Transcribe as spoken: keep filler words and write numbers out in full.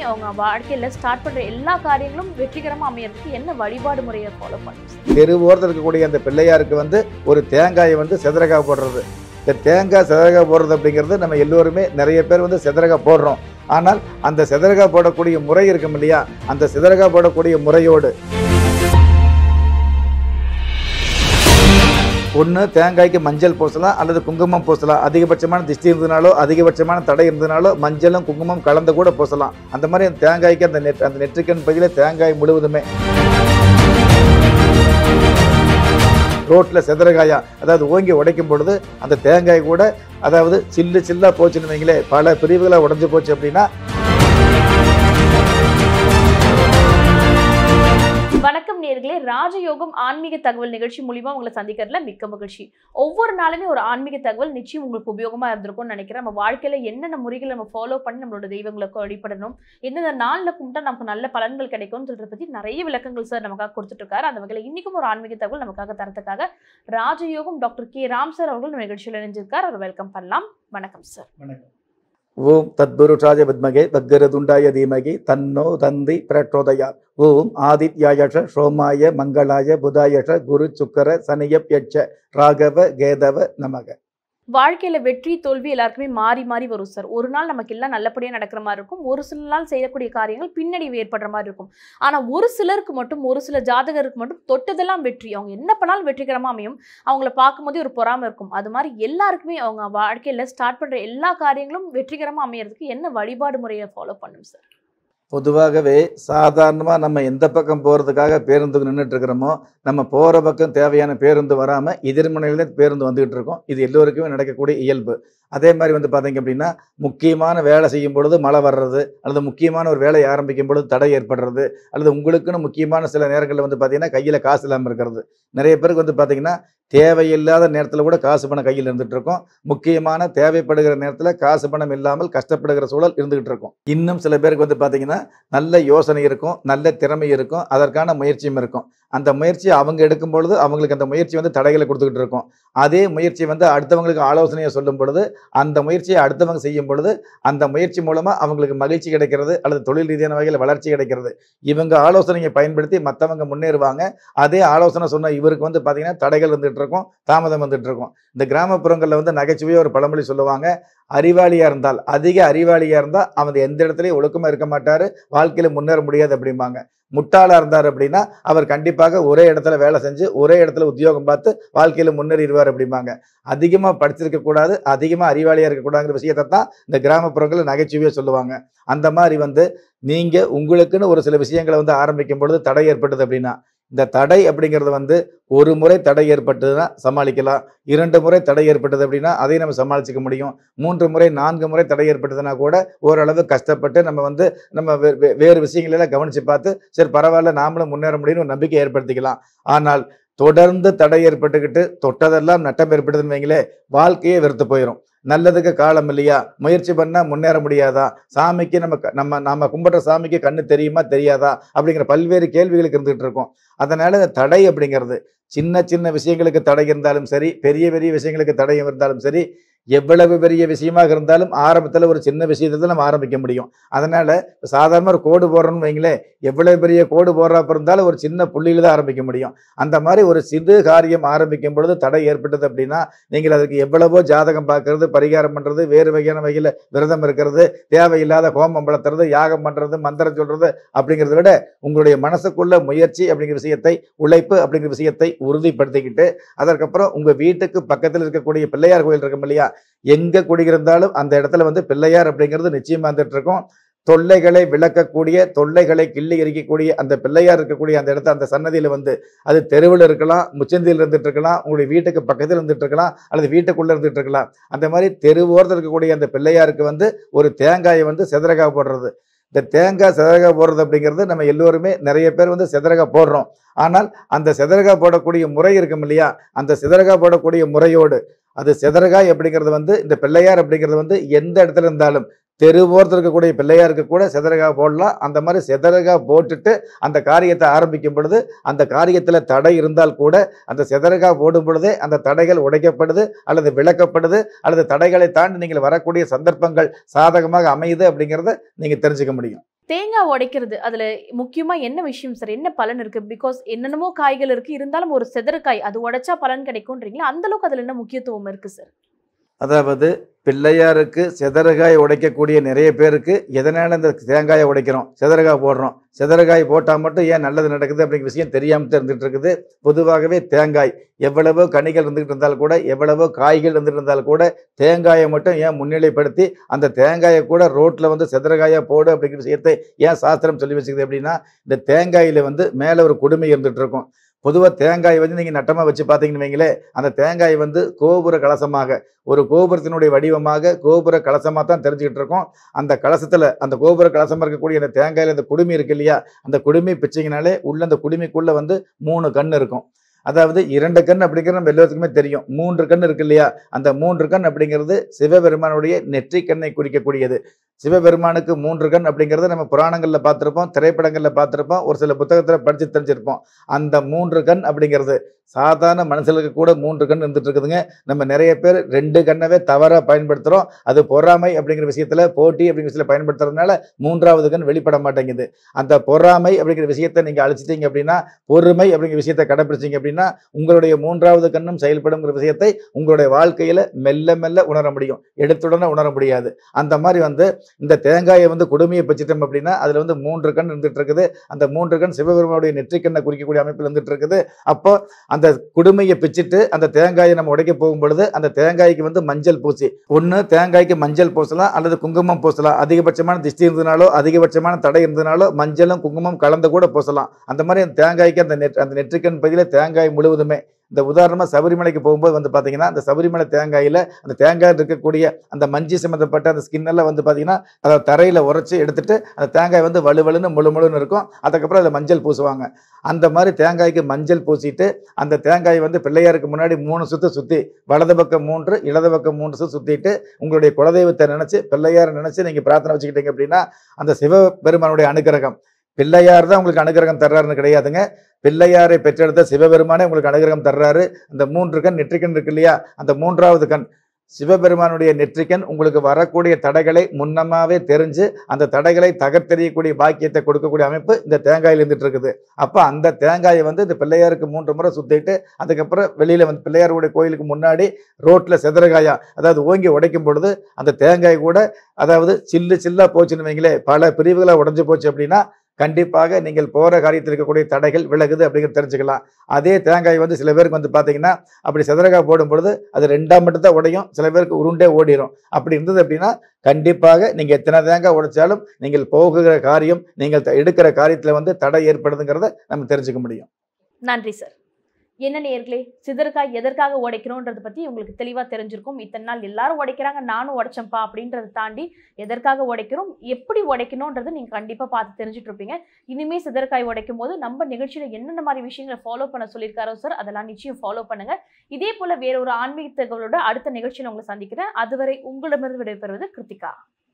அவங்க வாழ்க்கையில ஸ்டார்ட் பண்ற எல்லா காரியங்களும் வெற்றிகரமா அமையறதுக்கு என்ன வழிபாடு முறையை ஃபாலோ பண்ணும்? தெருவோரத்தில் இருக்கக்கூடிய அந்த பிள்ளையாருக்கு வந்து ஒரு தேங்காயை வந்து செதறகா போடுறது. இந்த தேங்காய் செதறகா போடுறது அப்படிங்கிறது நம்ம எல்லோருமே நிறைய பேர் வந்து செதறகா போடுறோம். ஆனால் அந்த செதறகா போடக்கூடிய முறை இருக்கும் இல்லையா, அந்த செதறகா போடக்கூடிய முறையோடு ஒன்று தேங்காய்க்கு மஞ்சள் பூசலாம் அல்லது குங்குமம் பூசலாம். அதிகபட்சமான திஷ்டி இருந்தனாலோ அதிகபட்சமான தடை இருந்தனாலோ மஞ்சளும் குங்குமம் கலந்து கூட பூசலாம். அந்த மாதிரி அந்த தேங்காய்க்கு அந்த நெட் அந்த நெற்றிக்கண் பகுதியில் தேங்காய் முழுவதுமே ரோட்டில் செதறகாயா அதாவது ஓங்கி உடைக்கும் பொழுது அந்த தேங்காய் கூட அதாவது சில்லு சில்லாக போச்சுன்னு வைங்களே, பல பிரிவுகளாக உடஞ்சி போச்சு அப்படின்னா. வணக்கம் நேயர்களே, ராஜயோகம் ஆன்மீக தகவல் நிகழ்ச்சி மூலியமா உங்களை சந்திக்கிறதுல மிக்க மகிழ்ச்சி. ஒவ்வொரு நாளுமே ஒரு ஆன்மீக தகவல் நிச்சயம் உங்களுக்கு உபயோகமா இருந்திருக்கும்னு நினைக்கிறேன். நம்ம வாழ்க்கையில என்னென்ன முறைகளை நம்ம ஃபாலோ பண்ணி நம்மளோட தெய்வங்களுக்கு வழிபடணும், எந்தெந்த நாளில் கும்பிட்டா நமக்கு நல்ல பலன்கள் கிடைக்கும்னு சொல்றதை பத்தி நிறைய விளக்கங்கள் சார் நமக்காக கொடுத்துட்டு இருக்காரு. அந்த வகையில் இன்னைக்கும் ஒரு ஆன்மீக தகவல் நமக்காக தரத்துக்காக ராஜயோகம் டாக்டர் கே ராம் சார் அவர்கள் நம்ம நிகழ்ச்சியில் இணைஞ்சிருக்கார். அவர் வெல்கம் பண்ணலாம். வணக்கம் சார். வணக்கம். ஓம் தத்புருஷாய வித்மகே வக்கரதுண்டாய தீமகி தன்னோ தந்தி பிரச்சோதயா. ஓம் ஆதித்யாயஷ சோமாய மங்களாய புதாயஷ குரு சுக்கர சனியப்யட்ச ராகவ கேதவ நமக. வாழ்க்கையில வெற்றி தோல்வி எல்லாருக்குமே மாறி மாறி வரும் சார். ஒரு நாள் நமக்கு எல்லாம் நல்லபடியா நடக்கிற மாதிரி இருக்கும், ஒரு சில நாள் செய்யக்கூடிய காரியங்கள் பின்னடைவு ஏற்படுற மாதிரி இருக்கும். ஆனா ஒரு சிலருக்கு மட்டும், ஒரு சில ஜாதகருக்கு மட்டும் தொட்டதெல்லாம் வெற்றி, அவங்க என்ன பண்ணாலும் வெற்றிகரமா அமையும். அவங்கள பார்க்கும்போதே ஒரு பொறாமை இருக்கும். அது மாதிரி எல்லாருக்குமே அவங்க வாழ்க்கையில ஸ்டார்ட் பண்ற எல்லா காரியங்களும் வெற்றிகரமா அமையறதுக்கு என்ன வழிபாடு முறையை ஃபாலோ பண்ணும் சார்? பொதுவாகவே சாதாரணமாக நம்ம எந்த பக்கம் போகிறதுக்காக பேருந்துக்கு நின்றுட்டு இருக்கிறோமோ, நம்ம போகிற பக்கம் தேவையான பேருந்து வராமல் எதிர்முனையில் பேருந்து வந்துகிட்டு இருக்கோம். இது எல்லோருக்குமே நடக்கக்கூடிய இயல்பு. அதே மாதிரி வந்து பார்த்தீங்க அப்படின்னா, முக்கியமான வேலை செய்யும் பொழுது மழை வர்றது, அல்லது முக்கியமான ஒரு வேலையை ஆரம்பிக்கும் பொழுது தடை ஏற்படுறது, அல்லது உங்களுக்குன்னு முக்கியமான சில நேரங்களில் வந்து பார்த்தீங்கன்னா கையில் காசு இல்லாமல் இருக்கிறது. நிறைய பேருக்கு வந்து பார்த்தீங்கன்னா தேவையில்லாத நேரத்தில் கூட காசு பணம் கையில் இருந்துகிட்டு இருக்கும். முக்கியமான தேவைப்படுகிற நேரத்தில் காசு பணம் இல்லாமல் கஷ்டப்படுகிற சூழல் இருந்துகிட்டு இருக்கும். இன்னும் சில பேருக்கு வந்து பார்த்தீங்கன்னா நல்ல யோசனை இருக்கும், நல்ல திறமை இருக்கும், அதற்கான முயற்சியும் இருக்கும். அந்த முயற்சி அவங்க எடுக்கும் பொழுது அவங்களுக்கு அந்த முயற்சி வந்து தடைகளை கொடுத்துக்கிட்டு இருக்கும். அதே முயற்சி வந்து அடுத்தவங்களுக்கு ஆலோசனையை சொல்லும் பொழுது, அந்த முயற்சியை அடுத்தவங்க செய்யும் பொழுது அந்த முயற்சி மூலமாக அவங்களுக்கு மகிழ்ச்சி கிடைக்கிறது, அல்லது தொழில் ரீதியான வகையில் வளர்ச்சி கிடைக்கிறது. இவங்க ஆலோசனையை பயன்படுத்தி மற்றவங்க முன்னேறுவாங்க. அதே ஆலோசனை சொன்ன இவருக்கு வந்து பார்த்தீங்கன்னா தடைகள் வந்துட்டு இருக்கும், தாமதம் வந்துட்டு இருக்கும். இந்த கிராமப்புறங்களில் வந்து நகைச்சுவையாக ஒரு பழமொழி சொல்லுவாங்க, அறிவாளியா இருந்தால் அதிக அறிவாளியா இருந்தால் அவன் எந்த இடத்துலையும் ஒழுக்கமா இருக்க மாட்டாரு, வாழ்க்கையில முன்னேற முடியாது அப்படிம்பாங்க. முட்டாளா இருந்தார் அப்படின்னா அவர் கண்டிப்பாக ஒரே இடத்துல வேலை செஞ்சு ஒரே இடத்துல உத்தியோகம் பார்த்து வாழ்க்கையில முன்னேறிடுவார் அப்படிம்பாங்க. அதிகமா படிச்சிருக்க கூடாது, அதிகமா அறிவாளியா இருக்கக்கூடாதுங்கிற விஷயத்தை தான் இந்த கிராமப்புறங்களில் நகைச்சுவையா சொல்லுவாங்க. அந்த மாதிரி வந்து நீங்க உங்களுக்குன்னு ஒரு சில விஷயங்களை வந்து ஆரம்பிக்கும் பொழுது தடை ஏற்பட்டது அப்படின்னா, இந்த தடை அப்படிங்கிறது வந்து ஒரு முறை தடை ஏற்பட்டதுன்னா சமாளிக்கலாம், இரண்டு முறை தடை ஏற்பட்டது அப்படின்னா அதையும் நம்ம சமாளிச்சுக்க முடியும், மூன்று முறை நான்கு முறை தடை ஏற்பட்டதுன்னா கூட ஓரளவு கஷ்டப்பட்டு நம்ம வந்து நம்ம வேறு விஷயங்களெல்லாம் கவனித்து பார்த்து சரி பரவாயில்ல நாமளும் முன்னேற முடியும்னு ஒரு நம்பிக்கை ஏற்படுத்திக்கலாம். ஆனால் தொடர்ந்து தடை ஏற்பட்டுக்கிட்டு தொட்டதெல்லாம் நட்டம் ஏற்படுதுன்னு வைங்களே, வாழ்க்கையே வெறுத்து போயிடும். நல்லதுக்கு காலம் இல்லையா, முயற்சி பண்ணால் முன்னேற முடியாதா, சாமிக்கு நம்ம நம்ம நம்ம கும்பிட்ற சாமிக்கு கண்ணு தெரியுமா தெரியாதா அப்படிங்கிற பல்வேறு கேள்விகளுக்கு இருந்துகிட்டு இருக்கோம். அதனால இந்த தடை அப்படிங்கிறது சின்ன சின்ன விஷயங்களுக்கு தடை இருந்தாலும் சரி, பெரிய பெரிய விஷயங்களுக்கு தடை இருந்தாலும் சரி, எவ்வளவு பெரிய விஷயமாக இருந்தாலும் ஆரம்பத்தில் ஒரு சின்ன விஷயத்தை நம்ம ஆரம்பிக்க முடியும். அதனால சாதாரண ஒரு கோடு போடுறோம்னு வைங்களேன், எவ்வளவு பெரிய கோடு போடுறப்ப இருந்தாலும் ஒரு சின்ன புள்ளியில தான் ஆரம்பிக்க முடியும். அந்த மாதிரி ஒரு சிறு காரியம் ஆரம்பிக்கும் பொழுது தடை ஏற்பட்டது அப்படின்னா நீங்கள் அதுக்கு எவ்வளவோ ஜாதகம் பார்க்கறது, பரிகாரம் பண்றது, வேறு வகையான வகையில் விரதம் இருக்கிறது, தேவையில்லாத ஹோமம் வளர்த்துறது, யாகம் பண்றது, மந்திரம் சொல்றது அப்படிங்கிறத விட உங்களுடைய மனசுக்குள்ள முயற்சி அப்படிங்கிற விஷயத்தை, உழைப்பு அப்படிங்கிற விஷயத்தை உறுதிப்படுத்திக்கிட்டு அதற்கப்புறம் உங்க வீட்டுக்கு பக்கத்தில் இருக்கக்கூடிய பிள்ளையார் கோயில் இருக்கும் இல்லையா, எங்க குடியிருந்தாலும் அந்த இடத்துல வந்து பிள்ளையார் அப்படிங்கிறது நிச்சயமா வந்துட்டு இருக்கும். தொல்லைகளை விளக்கக்கூடிய, தொல்லைகளை கிள்ளி எரிக்கக்கூடிய அந்த பிள்ளையார் இருக்கக்கூடிய அந்த இடத்த அந்த சன்னதியில வந்து அது தெருவில் இருக்கலாம், முச்சந்தியில் இருந்துட்டு இருக்கலாம், உங்களுடைய வீட்டுக்கு பக்கத்தில் இருந்துட்டு இருக்கலாம், அல்லது வீட்டுக்குள்ள இருந்துட்டு இருக்கலாம். அந்த மாதிரி தெருவோரத்தில் இருக்கக்கூடிய அந்த பிள்ளையாருக்கு வந்து ஒரு தேங்காயை வந்து செதறகா போடுறது. இந்த தேங்காய் செதறகா போடுறது அப்படிங்கிறது நம்ம எல்லோருமே நிறைய பேர் வந்து செதறகா போடுறோம். ஆனால் அந்த செதறகா போடக்கூடிய முறை இருக்கும் இல்லையா, அந்த செதறகா போடக்கூடிய முறையோடு அது செதறகாய் அப்படிங்கிறது வந்து இந்த பிள்ளையார் அப்படிங்கிறது வந்து எந்த இடத்துல இருந்தாலும் தெருவோரத்தில் இருக்கக்கூடிய பிள்ளையாருக்கு கூட செதறகா போடலாம். அந்த மாதிரி செதறகா போட்டுட்டு அந்த காரியத்தை ஆரம்பிக்கும் பொழுது அந்த காரியத்தில் தடை இருந்தால் கூட அந்த செதறகா போடும் பொழுதே அந்த தடைகள் உடைக்கப்படுது அல்லது விளக்கப்படுது, அல்லது தடைகளை தாண்டி நீங்கள் வரக்கூடிய சந்தர்ப்பங்கள் சாதகமாக அமையுது அப்படிங்கிறத நீங்கள் தெரிஞ்சுக்க முடியும். தேங்காய் உடைக்கிறது அதுல முக்கியமா என்ன விஷயம் சார்? என்ன பலன் இருக்கு? பிகாஸ் என்னென்னமோ காய்கள் இருக்கு, இருந்தாலும் ஒரு செதறுக்காய் அது உடைச்சா பலன் கிடைக்கும்ன்றீங்களா? அந்த அளவுக்கு அதுல என்ன முக்கியத்துவம் இருக்கு சார்? அதாவது பிள்ளையாருக்கு செதறுகாய் உடைக்கக்கூடிய நிறைய பேருக்கு எதனால இந்த தேங்காயை உடைக்கிறோம், செதறுகாய் போடுறோம், செதறுகாய் போட்டால் மட்டும் ஏன் நல்லது நடக்குது அப்படிங்கிற விஷயம் தெரியாமல் இருந்துகிட்டு இருக்குது. பொதுவாகவே தேங்காய் எவ்வளவோ கனிகள் இருந்துகிட்டு இருந்தாலும் கூட, எவ்வளவோ காய்கள் இருந்துகிட்டு இருந்தாலும் கூட, தேங்காயை மட்டும் ஏன் முன்னிலைப்படுத்தி அந்த தேங்காயை கூட ரோட்டில் வந்து செதறுகாயாக போடு அப்படிங்கிற விஷயத்தை ஏன் சாஸ்திரம் சொல்லி வச்சுக்குது அப்படின்னா, இந்த தேங்காயில் வந்து மேலே ஒரு கொடுமை இருந்துகிட்டு இருக்கும். பொதுவாக தேங்காய் வந்து நீங்கள் நட்டமாக வச்சு பார்த்தீங்கன்னு வைங்களேன், அந்த தேங்காய் வந்து கோபுர கலசமாக, ஒரு கோபுரத்தினுடைய வடிவமாக கோபுர கலசமாக தான் தெரிஞ்சுக்கிட்டு இருக்கோம். அந்த கலசத்தில், அந்த கோபுர கலசமாக இருக்கக்கூடிய அந்த தேங்காயில் அந்த குடுமி இருக்கு இல்லையா, அந்த குடுமி பிச்சிங்கனாலே உள்ள அந்த குடுமிக்குள்ளே வந்து மூணு கண் இருக்கும். அதாவது இரண்டு கண் அப்படிங்கிறது நம்ம எல்லாத்துக்குமே தெரியும். மூன்று கண் இருக்கு இல்லையா, அந்த மூன்று கண் அப்படிங்கிறது சிவபெருமானுடைய நெற்றி கண்ணை குறிக்கக்கூடியது. சிவபெருமானுக்கு மூன்று கண் அப்படிங்கிறத நம்ம புராணங்களில் பார்த்துருப்போம், திரைப்படங்களில் பார்த்துருப்போம், ஒரு சில புத்தகத்தில் படித்து தெரிஞ்சிருப்போம். அந்த மூன்று கண் அப்படிங்கிறது சாதாரண மனுஷனுக்கு கூட மூன்று கண் இருந்துட்டு இருக்குதுங்க. நம்ம நிறைய பேர் ரெண்டு கண்ணவே தவறாக பயன்படுத்துகிறோம். அது பொறாமை அப்படிங்கிற விஷயத்தில், போட்டி அப்படிங்கிற விஷயத்தில் பயன்படுத்துறதுனால மூன்றாவது கண் வெளிப்பட மாட்டேங்குது. அந்த பொறாமை அப்படிங்கிற விஷயத்தை நீங்கள் அழிச்சிட்டீங்க அப்படின்னா, பொறுமை அப்படிங்கிற விஷயத்தை கடைப்பிடிச்சிங்க அப்படின்னா, உங்களுடைய மூன்றாவது கண்ணும் செயல்படுங்கிற விஷயத்தை உங்களுடைய வாழ்க்கையில் மெல்ல மெல்ல உணர முடியும், எடுத்துடனே உணர முடியாது. அந்த மாதிரி வந்து இந்த தேங்காயை வந்து கொடுமையை பச்சிட்டோம் அப்படின்னா அதில் வந்து மூன்று கண் இருந்துட்டு இருக்குது. அந்த மூன்று கண் சிவபெருமானுடைய நெற்றிக்கண்ணை குறிக்கக்கூடிய அமைப்பில் இருந்துட்டு இருக்குது. அப்போ அந்த குடுமையை பிச்சுட்டு அந்த தேங்காயை நம்ம உடைக்க போகும் பொழுது அந்த தேங்காய்க்கு வந்து மஞ்சள் பூசி, ஒன்று தேங்காய்க்கு மஞ்சள் பூசலாம் அல்லது குங்குமம் பூசலாம். அதிகபட்சமான திஷ்டி இருந்தனாலோ அதிகபட்சமான தடை இருந்தனாலோ மஞ்சளும் குங்குமம் கலந்து கூட பூசலாம். அந்த மாதிரி அந்த தேங்காய்க்கு அந்த நெட் அந்த நெற்றிக்கண் பகுதியில் தேங்காய் முழுவதுமே, இந்த உதாரணமாக சபரிமலைக்கு போகும்போது வந்து பார்த்தீங்கன்னா, அந்த சபரிமலை தேங்காயில் அந்த தேங்காய் இருக்கக்கூடிய அந்த மஞ்சி சம்மந்தப்பட்ட அந்த ஸ்கின்னெல்லாம் வந்து பார்த்தீங்கன்னா அதை தரையில் உரைச்சி எடுத்துட்டு அந்த தேங்காய் வந்து வலுவலுன்னு முழு முழுன்னு இருக்கும். அதுக்கப்புறம் அதை மஞ்சள் பூசுவாங்க. அந்த மாதிரி தேங்காய்க்கு மஞ்சள் பூசிட்டு அந்த தேங்காய் வந்து பிள்ளையாருக்கு முன்னாடி மூணு சுற்று சுற்றி, வலது பக்கம் மூன்று, இடது பக்கம் மூன்று சுற்று சுற்றிட்டு உங்களுடைய குலதெய்வத்தை நினச்சி, பிள்ளையாரை நினச்சி நீங்கள் பிரார்த்தனை வச்சுக்கிட்டீங்க அப்படின்னா அந்த சிவபெருமானுடைய அனுகிரகம், பிள்ளையார் தான் உங்களுக்கு அனுகிரகம் தர்றாருன்னு கிடையாதுங்க. பிள்ளையாரை பெற்றெடுத்த சிவபெருமானே உங்களுக்கு அனுகிரகம் தர்றாரு. அந்த மூன்று கண் நெற்றிக்கண் இருக்கு இல்லையா, அந்த மூன்றாவது கண் சிவபெருமானுடைய நெற்றிக்கண் உங்களுக்கு வரக்கூடிய தடைகளை முன்னமாவே தெரிஞ்சு அந்த தடைகளை தகர்த்தெறியக்கூடிய பாக்கியத்தை கொடுக்கக்கூடிய அமைப்பு இந்த தேங்காயில் இருந்துட்டு இருக்குது. அப்போ அந்த தேங்காயை வந்து இந்த பிள்ளையாருக்கு மூன்று முறை சுத்திட்டு அதுக்கப்புறம் வெளியில வந்து பிள்ளையாருடைய கோயிலுக்கு முன்னாடி ரோட்ல செதறுகாயா, அதாவது ஓங்கி உடைக்கும் பொழுது அந்த தேங்காய் கூட அதாவது சில்லு சில்லா போச்சுன்னு வைங்களே, பல பிரிவுகளை உடைஞ்சு போச்சு அப்படின்னா கண்டிப்பாக நீங்கள் போகிற காரியத்தில் இருக்கக்கூடிய தடைகள் விலகுது அப்படிங்கிறது தெரிஞ்சுக்கலாம். அதே தேங்காய் வந்து சில பேருக்கு வந்து பார்த்தீங்கன்னா அப்படி செதறகாய் போடும் பொழுது அது ரெண்டாம் மட்டும் தான் உடையும், சில பேருக்கு உருண்டே ஓடிடும். அப்படி இருந்தது அப்படின்னா கண்டிப்பாக நீங்கள் எத்தனை தேங்காய் உடைச்சாலும் நீங்கள் போகிற காரியம், நீங்கள் எடுக்கிற காரியத்தில் வந்து தடை ஏற்படுதுங்கிறத நம்ம தெரிஞ்சுக்க முடியும். நன்றி சார். என்ன நேயர்களே, சிதறுக்காய் எதற்காக உடைக்கிறோன்றதை பற்றி உங்களுக்கு தெளிவாக தெரிஞ்சிருக்கும். இத்தனை நாள் எல்லாரும் உடைக்கிறாங்க, நானும் உடைச்சேன்ப்பா அப்படின்றத தாண்டி எதற்காக உடைக்கிறோம், எப்படி உடைக்கணுன்றதை நீங்கள் கண்டிப்பாக பார்த்து தெரிஞ்சுட்டு இருப்பீங்க. இனிமேல் சிதறுக்காய் உடைக்கும் போது நம்ம நிகழ்ச்சியில் என்னென்ன மாதிரி விஷயங்களை ஃபாலோ பண்ண சொல்லியிருக்காரோ சார், அதெல்லாம் நிச்சயம் ஃபாலோ பண்ணுங்க. இதே போல் வேற ஒரு ஆன்மீக தகவலோட அடுத்த நிகழ்ச்சியில் உங்களை சந்திக்கிறேன். அதுவரை உங்களிடமிருந்து விடைபெறுவது கிருத்திகா.